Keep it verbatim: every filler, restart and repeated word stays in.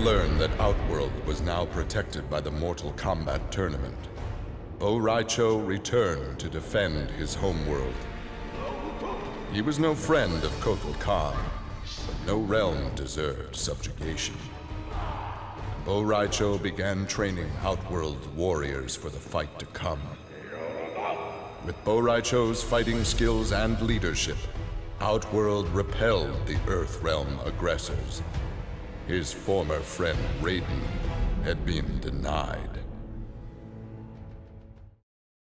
learned that Outworld was now protected by the Mortal Kombat tournament, Rai Cho returned to defend his homeworld. He was no friend of Kotal Khan, but no realm deserved subjugation. Rai Cho began training Outworld warriors for the fight to come. With Rai Cho's fighting skills and leadership, Outworld repelled the Earthrealm aggressors. His former friend Raiden had been denied.